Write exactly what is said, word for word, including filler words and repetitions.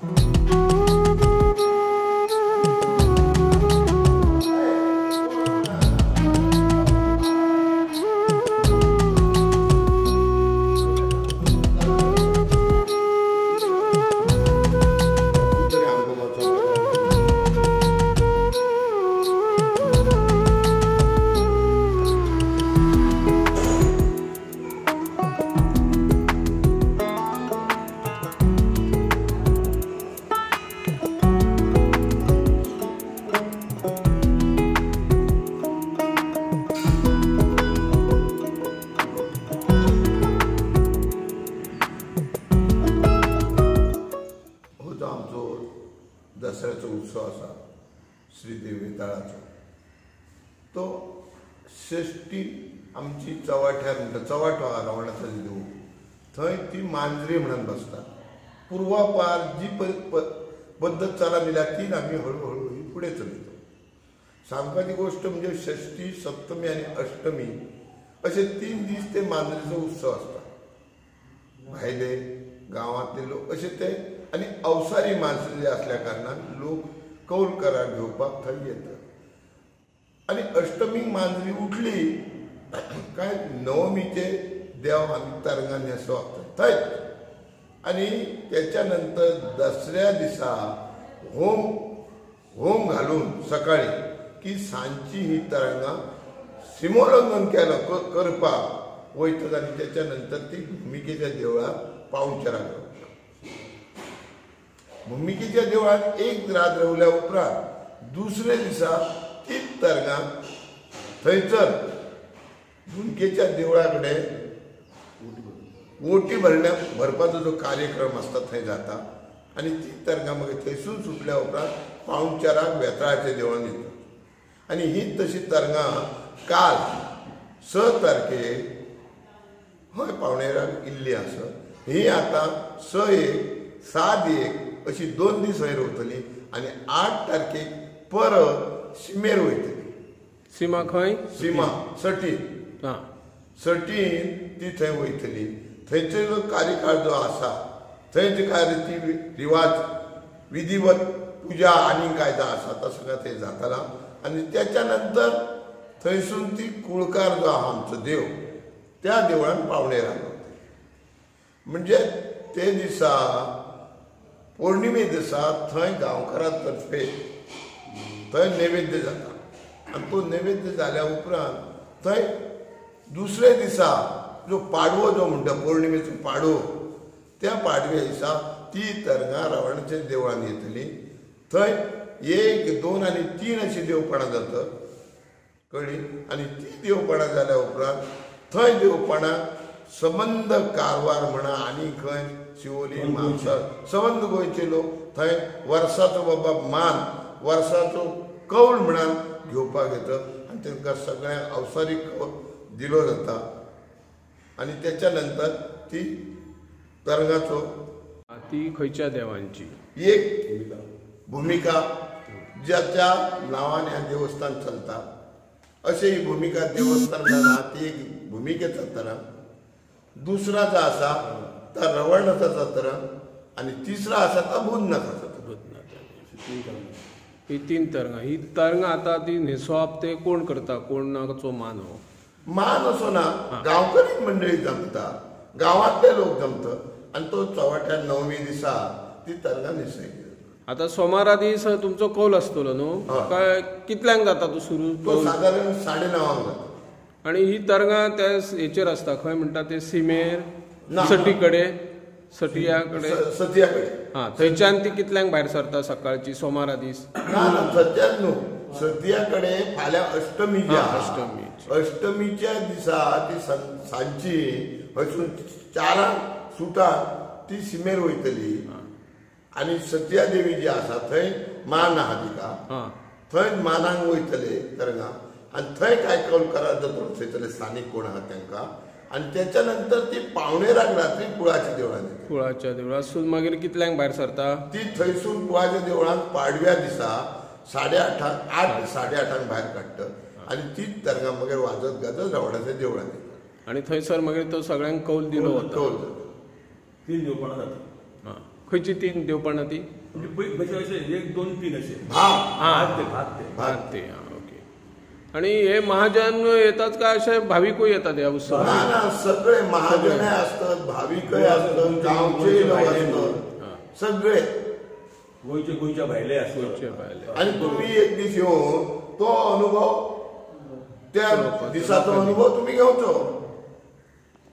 दसऱ्याचो उत्सव आसा श्रीदेव वेताळाचो तो षष्टी आमची चवाट्यार म्हणटा चवाटो आहा रावणाचो देव थंय ती मांजरी म्हणून बसता पूर्वापार जी पद्दत चालत दिल्या ती आमी हळू हळू फुडें चलयता सांगपाची गोष्ट म्हणजे षष्टी सप्तमी आनी अष्टमी अशे तीन दीस ते मांजरीचो उत्सव आसता भायले गांवांतले लोक अशे ते आनी अवसारी माणसं जे असल्या कारणान लोक कौल करार घेवपाक थंय येतात आनी अष्टमीक मांजरी उठली काय नवमीचे देव आमी तरंगा न्हेसोवप थंय आनी त्याच्या नंतर दसऱ्या दिसा होम होम घालून सकाळी की सांजची ही तरंगा सिमोल्लंघन केलो करपाक वयतात आनी त्याच्या नंतर ती भुमिकेच्या देवळात पावणचाराक भुमिकेच्या देवळात एक रात रावल्या उपरांत दुसरे दिसा तीच तरंगा थंयसर भुमिकेच्या देवळा कडेन ओटी भरण्या भरपाचो जो कार्यक्रम आसता थंय जाता आनी ती तरंगा मागीर थंयसून सुटल्या उपरांत पावणचाराक वेताळाच्या देवळान येता आनी ही तशी तरंगा काल स तारखेक हय पावणेराक इल्ली आसा ही आतां स एक सात एक अशी दोन दीस थंय रावतली आनी आठ तारखेक परत शिमेर वयतली सीमा खंय सीमा सटी सटीन ती थंय वयतली थंयचो जो कार्यकाळ जो आसा थंय काय रिती रिवाज विधिवत पुजा आनी कायदा आसा तो सगळो थंय जाताला आनी त्याच्या नंतर थंयसून ती कुळकार जो आहा आमचो देव त्या देवळान पावणेराक म्हणजे ते दिसा पौर्णिमे दिसा थंय गांवकारां तर्फे थंय नैवेद्य जाता आनी तो नैवेद्य जाल्या उपरांत थंय दुसरे दिसा जो पाडवो जो म्हणटा पौर्णिमेचो पाडवो त्या पाडव्या दिसा ती तरंगा रावणाच्या देवळान येतली थंय एक दोन आनी तीन अशी देवपणां जातात कळ्ळी आनी ती देवपणां जाल्या उपरांत थंय देवपणाक संबंद कारवार म्हणा आनी खंय शिवोली म्हापसा संबंद गोंयचे लोक थंय वर्साचो बाबा मान वर्साचो कौल म्हणून घेवपाक येतात आनी तांकां सगळ्यांक अवसारीक दिलो जाता आनी त्याच्या नंतर ती तरंगाचो ती खंयच्या देवांची एक भुमिका ज्याच्या नांवान हें देवस्थान चलता अशें ही भुमिका देवस्थान जाता ती एक भुमिकेचा तरंग दुसरा जो आसा तो रवळनाथाचा तरंग आनी तिसरा आसा तो बुधनाथाचा ही तीन तरंगा ही तरंगा आतां ती न्हेसोवप ते कोण करता कोणाचो मान हो मान असो ना गांवकरी मंडळी जमता गांवांतले लोक जमतात आनी तो चवट्या नवमी दिसा ती तरंगा न्हेसयली आता सोमारा दीस तुमचो कौल आसतलो न्हू काय कितल्यांक जाता तो सुरू तो सादारण साडे णवांक जाता आनी ही तरंगा त्या हेचेर आसता खंय म्हणटा ते सिमेर सटी कडेन सटिया कडेन सतिया कडेन हा थंयच्यान ती कितल्यांक भायर सरता सकाळची सोमारा दीस ना ना सत्याक न्हू सतिया कडेन फाल्यां अष्टमी जी अष्टमी अष्टमीच्या दिसा ती सांजची हयसून चारांक सुटा ती सिमेर वयतली आनी सत्या देवी जी आसा थंय मान आहा तिका थंय मानांक वयतले तरंगा आनी थंय काय कौल करार जाता थंयतले स्थानीक कोण आहा तांकां आनी त्याच्या नंतर ती पावणेराक रात्री कुळाच्या देवळान कुळाच्या देवळासून मागीर कितल्यांक भायर सरता ती थंयसून कुळाच्या देवळान पाडव्या दिसा साडे आठांक आठ साडे आठांक भायर काडटा आनी तीच तरंगा मागीर वाजत गाजत रावणाच्या देवळान येता आनी थंयसर मागीर तो सगळ्यांक कौल दिलो वता कौल तीन देवपणां जाता खंयची तीन देवपणां ती म्हणजे अशे एक दोन तीन असे भाग हां ते भाग ते भाग ते हां ओके. आणि हे महाजन येतात का असे भाविकूय येतात या उत्सवात? ना ना सगळे महाजन असतात, भाविकय असतात, गावचे लोक असतात, सगळे गोयचे गोयच्या भायले असतात. गोंयचे भायले. आणि तुम्ही एक दीस येऊन तो अनुभव त्या दिसाचो अनुभव तुम्ही घेवचो.